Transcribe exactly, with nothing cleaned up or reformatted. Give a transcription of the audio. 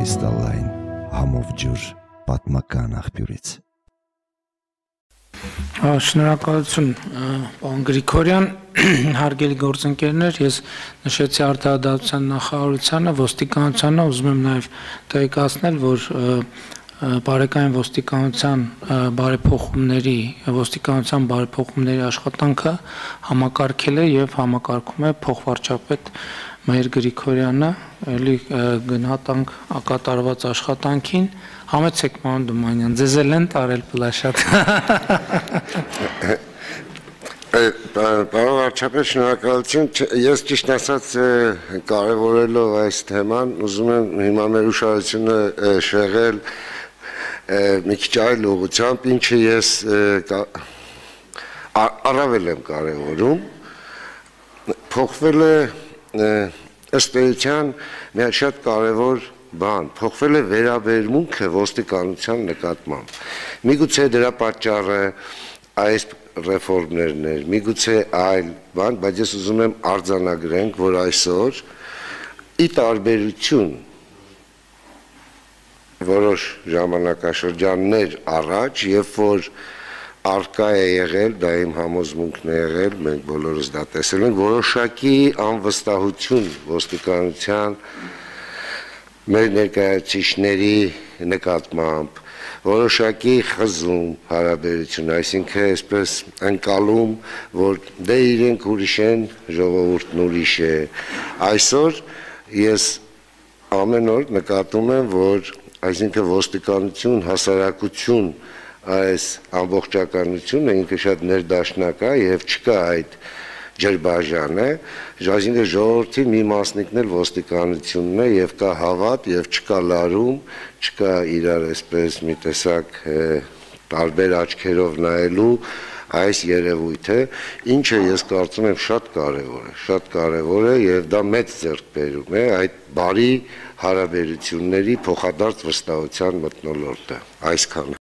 Կրիստալային համով ջուր պատմական աղբյուրից։ Շնորհակալություն, պարոն Գրիգորյան, հարգելի գործընկերներ, ես նշեցի Արդարադատության նախարարությանը, ոստիկանությանը, ուզում եմ նաև տեղեկացնել, որ բարեկային ոստիկանության բարեփոխումների, ոստիկանության բարեփոխումների աշխատանքը համակարգել է եւ համակարգում է փոխվարչապետ Մհեր Գրիգորյանը, էլի գնահատանք կատարված աշխատանքին, համեցեք պարոն Դումանյան, ձեզ էլ են տարել պլաշատ։ Պարոն վարչապետ, շնորհակալություն, ես ճիշտ ասած կարևորելով այս թեման, ուզում եմ հիմա մեր ուշադրությունը շեղել մի քիչ այլ ուղղությամբ, ինչը ես առավել եմ կարևորում, փոխվել է ըստ էության մի շատ կարևոր բան, փոխվել է վերաբերմունքը ոստիկանության նկատմամբ։ Միգուցե դրա պատճառը այս ռեֆորմներն էր, միգուցե այլ բան, բայց ես ուզում եմ արձանագրենք, որ այսօր ի տարբերություն որոշ ժամանակաշրջաններ առաջ, երբ որ արկա է եղել, դա իմ համոզմունքն է եղել, մենք բոլորս դա տեսել ենք, որոշակի անվստահություն ոստիկանության մեր ներկայացուցիչների նկատմամբ, որոշակի խզում հարաբերություն, այսինքն այսպես ընկալում, որ դե իրենք ուրիշ են, ժողովուրդն ուրիշ է։ Այսօր ես ամեն օր նկատում եմ, որ այսինքն ոստիկանություն, հասարակություն, այս ամբողջականությունը ինքը շատ ներդաշնակ է եւ չկա այդ ջրբաժանը, այսինքն ժողովրդի մի մասնիկն էլ ոստիկանությունն է եւ կա հավատ եւ չկա լարում, չկա իրար այսպես մի տեսակ տարբեր աչքերով նայելու այս երևույթը, ինչը ես կարծում եմ շատ կարևոր է, շատ կարևոր է եւ դա մեծ ձեռքբերում է այդ բարի հարաբերությունների փոխադարձ վստահության մթնոլորտը, այսքանը։